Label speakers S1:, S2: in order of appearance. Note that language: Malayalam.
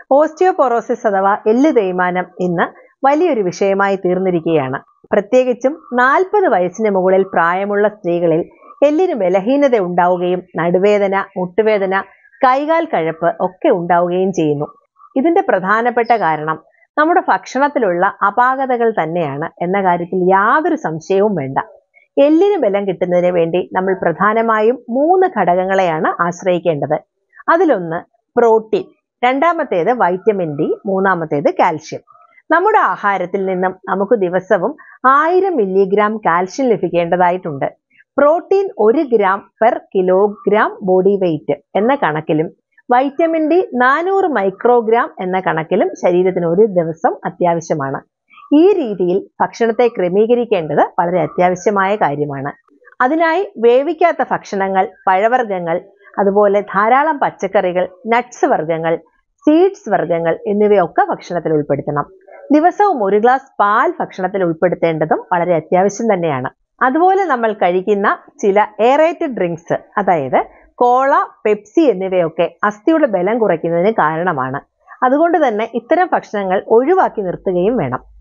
S1: ഓസ്റ്റിയോപൊറോസിസ് അഥവാ എല്ല് തേയ്മാനം ഇന്ന് വലിയൊരു വിഷയമായി തീർന്നിരിക്കുകയാണ്. പ്രത്യേകിച്ചും 40 വയസ്സിന് മുകളിൽ പ്രായമുള്ള സ്ത്രീകളിൽ എല്ലിന് ബലഹീനത ഉണ്ടാവുകയും നടുവേദന, മുട്ടുവേദന, കൈകാൽ കഴപ്പ് ഒക്കെ ഉണ്ടാവുകയും ചെയ്യുന്നു. ഇതിന്റെ പ്രധാനപ്പെട്ട കാരണം നമ്മുടെ ഭക്ഷണത്തിലുള്ള അപാകതകൾ തന്നെയാണ് എന്ന കാര്യത്തിൽ യാതൊരു സംശയവും വേണ്ട. എല്ലിന് ബലം കിട്ടുന്നതിന് വേണ്ടി നമ്മൾ പ്രധാനമായും 3 ഘടകങ്ങളെയാണ് ആശ്രയിക്കേണ്ടത്. അതിലൊന്ന് പ്രോട്ടീൻ, രണ്ടാമത്തേത് വൈറ്റമിൻ ഡി, മൂന്നാമത്തേത് കാൽഷ്യം. നമ്മുടെ ആഹാരത്തിൽ നിന്നും നമുക്ക് ദിവസവും 1000 മില്ലിഗ്രാം കാൽഷ്യം ലഭിക്കേണ്ടതായിട്ടുണ്ട്. Protein 1 gram per kilogram body weight എന്ന കണക്കിലും വൈറ്റമിൻ ഡി 400 മൈക്രോഗ്രാം എന്ന കണക്കിലും ശരീരത്തിന് ഒരു ദിവസം അത്യാവശ്യമാണ്. ഈ രീതിയിൽ ഭക്ഷണത്തെ ക്രമീകരിക്കേണ്ടത് വളരെ അത്യാവശ്യമായ കാര്യമാണ്. അതിനായി വേവിക്കാത്ത ഭക്ഷണങ്ങൾ, പഴവർഗ്ഗങ്ങൾ, അതുപോലെ ധാരാളം പച്ചക്കറികൾ, നട്ട്സ് വർഗ്ഗങ്ങൾ, സീഡ്സ് വർഗ്ഗങ്ങൾ എന്നിവയൊക്കെ ഭക്ഷണത്തിൽ ഉൾപ്പെടുത്തണം. ദിവസവും 1 ഗ്ലാസ് പാൽ ഭക്ഷണത്തിൽ ഉൾപ്പെടുത്തേണ്ടതും വളരെ അത്യാവശ്യം തന്നെയാണ്. അതുപോലെ നമ്മൾ കഴിക്കുന്ന ചില എയറേറ്റഡ് ഡ്രിങ്ക്സ്, അതായത് കോള, പെപ്സി എന്നിവയൊക്കെ അസ്ഥിയുടെ ബലം കുറയ്ക്കുന്നതിന് കാരണമാണ്. അതുകൊണ്ട് തന്നെ ഇത്തരം ഭക്ഷണങ്ങൾ ഒഴിവാക്കി നിർത്തുകയും വേണം.